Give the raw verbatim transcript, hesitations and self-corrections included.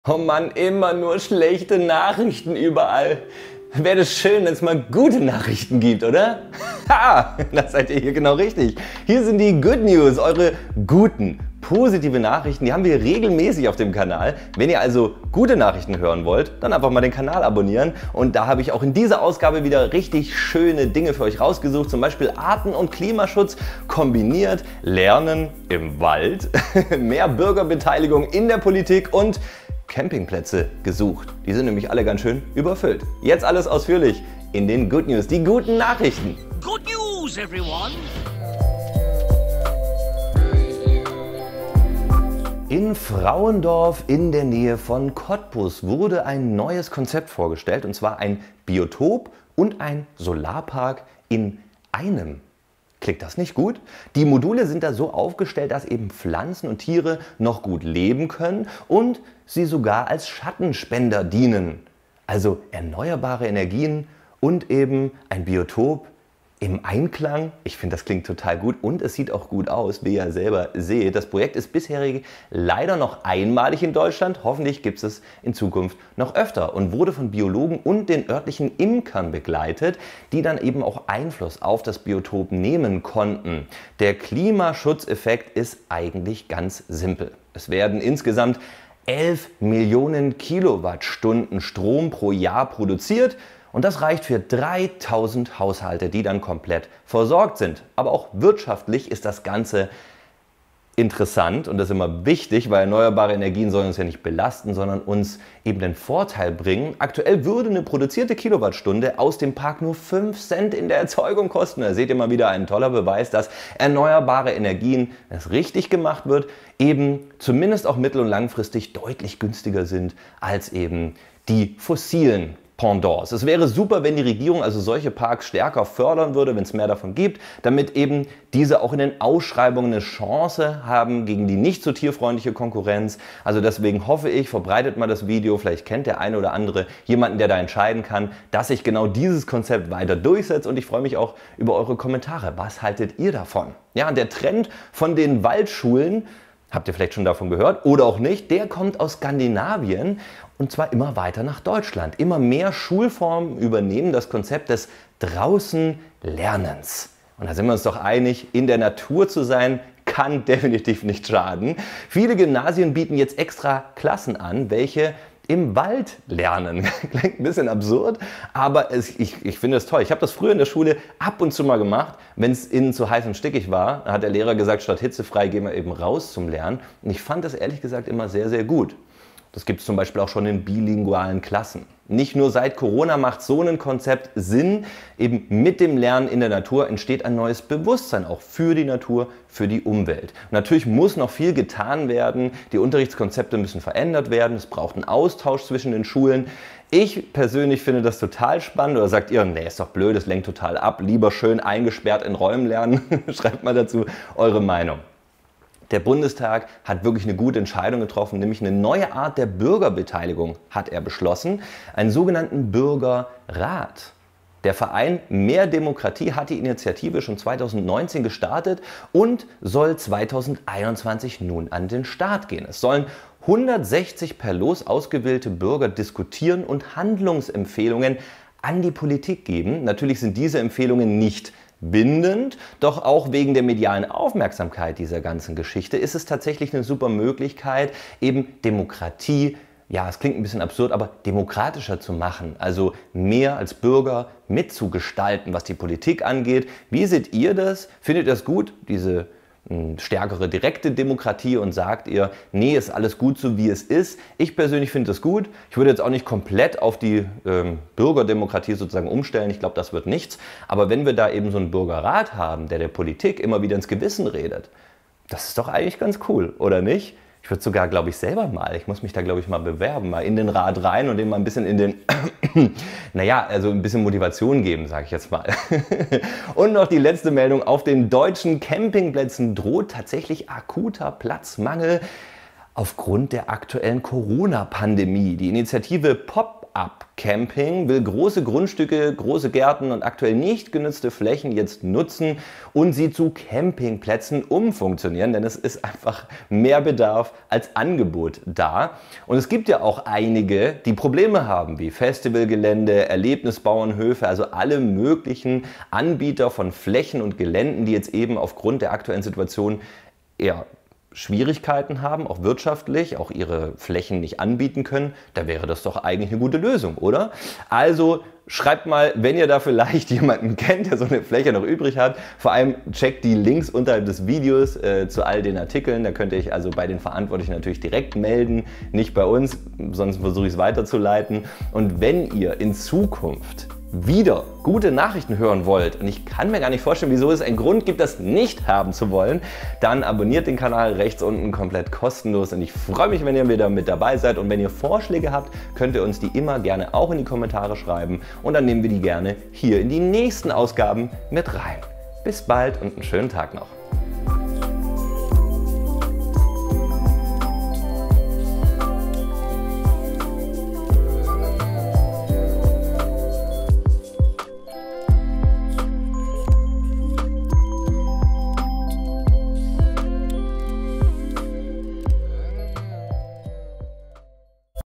Oh Mann, immer nur schlechte Nachrichten überall. Wäre es schön, wenn es mal gute Nachrichten gibt, oder? Ha, da seid ihr hier genau richtig. Hier sind die Good News, eure guten, positive Nachrichten. Die haben wir regelmäßig auf dem Kanal. Wenn ihr also gute Nachrichten hören wollt, dann einfach mal den Kanal abonnieren. Und da habe ich auch in dieser Ausgabe wieder richtig schöne Dinge für euch rausgesucht. Zum Beispiel Arten- und Klimaschutz kombiniert, Lernen im Wald, mehr Bürgerbeteiligung in der Politik und Campingplätze gesucht. Die sind nämlich alle ganz schön überfüllt. Jetzt alles ausführlich in den Good News, die guten Nachrichten. Good news, everyone! In Frauendorf in der Nähe von Cottbus wurde ein neues Konzept vorgestellt, und zwar ein Biotop und ein Solarpark in einem. Klingt das nicht gut? Die Module sind da so aufgestellt, dass eben Pflanzen und Tiere noch gut leben können und sie sogar als Schattenspender dienen. Also erneuerbare Energien und eben ein Biotop im Einklang. Ich finde, das klingt total gut und es sieht auch gut aus, wie ihr selber seht. Das Projekt ist bisher leider noch einmalig in Deutschland. Hoffentlich gibt es es in Zukunft noch öfter und wurde von Biologen und den örtlichen Imkern begleitet, die dann eben auch Einfluss auf das Biotop nehmen konnten. Der Klimaschutzeffekt ist eigentlich ganz simpel. Es werden insgesamt elf Millionen Kilowattstunden Strom pro Jahr produziert. Und das reicht für dreitausend Haushalte, die dann komplett versorgt sind. Aber auch wirtschaftlich ist das Ganze interessant und das ist immer wichtig, weil erneuerbare Energien sollen uns ja nicht belasten, sondern uns eben den Vorteil bringen. Aktuell würde eine produzierte Kilowattstunde aus dem Park nur fünf Cent in der Erzeugung kosten. Da seht ihr mal wieder ein toller Beweis, dass erneuerbare Energien, wenn es richtig gemacht wird, eben zumindest auch mittel- und langfristig deutlich günstiger sind als eben die fossilen Pendants. Es wäre super, wenn die Regierung also solche Parks stärker fördern würde, wenn es mehr davon gibt, damit eben diese auch in den Ausschreibungen eine Chance haben gegen die nicht so tierfreundliche Konkurrenz. Also deswegen hoffe ich, verbreitet mal das Video, vielleicht kennt der eine oder andere jemanden, der da entscheiden kann, dass sich genau dieses Konzept weiter durchsetzt, und ich freue mich auch über eure Kommentare. Was haltet ihr davon? Ja, und der Trend von den Waldschulen, habt ihr vielleicht schon davon gehört oder auch nicht, der kommt aus Skandinavien und zwar immer weiter nach Deutschland. Immer mehr Schulformen übernehmen das Konzept des Draußen-Lernens. Und da sind wir uns doch einig, in der Natur zu sein, kann definitiv nicht schaden. Viele Gymnasien bieten jetzt extra Klassen an, welche im Wald lernen. Klingt ein bisschen absurd, aber es, ich, ich finde es toll. Ich habe das früher in der Schule ab und zu mal gemacht, wenn es innen zu heiß und stickig war. Da hat der Lehrer gesagt, statt hitzefrei gehen wir eben raus zum Lernen. Und ich fand das ehrlich gesagt immer sehr, sehr gut. Das gibt es zum Beispiel auch schon in bilingualen Klassen. Nicht nur seit Corona macht so ein Konzept Sinn. Eben mit dem Lernen in der Natur entsteht ein neues Bewusstsein auch für die Natur, für die Umwelt. Und natürlich muss noch viel getan werden. Die Unterrichtskonzepte müssen verändert werden. Es braucht einen Austausch zwischen den Schulen. Ich persönlich finde das total spannend. Oder sagt ihr, nee, ist doch blöd, das lenkt total ab. Lieber schön eingesperrt in Räumen lernen. Schreibt mal dazu eure Meinung. Der Bundestag hat wirklich eine gute Entscheidung getroffen, nämlich eine neue Art der Bürgerbeteiligung hat er beschlossen, einen sogenannten Bürgerrat. Der Verein Mehr Demokratie hat die Initiative schon zweitausendneunzehn gestartet und soll zweitausendeinundzwanzig nun an den Start gehen. Es sollen hundertsechzig per Los ausgewählte Bürger diskutieren und Handlungsempfehlungen an die Politik geben. Natürlich sind diese Empfehlungen nicht bindend, doch auch wegen der medialen Aufmerksamkeit dieser ganzen Geschichte ist es tatsächlich eine super Möglichkeit, eben Demokratie, ja, es klingt ein bisschen absurd, aber demokratischer zu machen, also mehr als Bürger mitzugestalten, was die Politik angeht. Wie seht ihr das? Findet ihr das gut, diese stärkere direkte Demokratie, und sagt ihr, nee, ist alles gut so wie es ist? Ich persönlich finde das gut. Ich würde jetzt auch nicht komplett auf die ähm, Bürgerdemokratie sozusagen umstellen. Ich glaube, das wird nichts. Aber wenn wir da eben so einen Bürgerrat haben, der der Politik immer wieder ins Gewissen redet, das ist doch eigentlich ganz cool, oder nicht? Ich würde sogar, glaube ich, selber mal, ich muss mich da, glaube ich, mal bewerben, mal in den Rat rein und dem mal ein bisschen in den, naja, also ein bisschen Motivation geben, sage ich jetzt mal. Und noch die letzte Meldung: Auf den deutschen Campingplätzen droht tatsächlich akuter Platzmangel aufgrund der aktuellen Corona-Pandemie. Die Initiative Pop-up Camping will große Grundstücke, große Gärten und aktuell nicht genutzte Flächen jetzt nutzen und sie zu Campingplätzen umfunktionieren, denn es ist einfach mehr Bedarf als Angebot da. Und es gibt ja auch einige, die Probleme haben, wie Festivalgelände, Erlebnisbauernhöfe, also alle möglichen Anbieter von Flächen und Geländen, die jetzt eben aufgrund der aktuellen Situation eher Schwierigkeiten haben, auch wirtschaftlich, auch ihre Flächen nicht anbieten können. Da wäre das doch eigentlich eine gute Lösung, oder? Also schreibt mal, wenn ihr da vielleicht jemanden kennt, der so eine Fläche noch übrig hat. Vor allem checkt die Links unterhalb des Videos äh, zu all den Artikeln. Da könnt ihr euch also bei den Verantwortlichen natürlich direkt melden, nicht bei uns, sonst versuche ich es weiterzuleiten. Und wenn ihr in Zukunft wieder gute Nachrichten hören wollt, und ich kann mir gar nicht vorstellen, wieso es einen Grund gibt, das nicht haben zu wollen, dann abonniert den Kanal rechts unten komplett kostenlos und ich freue mich, wenn ihr wieder mit dabei seid, und wenn ihr Vorschläge habt, könnt ihr uns die immer gerne auch in die Kommentare schreiben und dann nehmen wir die gerne hier in die nächsten Ausgaben mit rein. Bis bald und einen schönen Tag noch.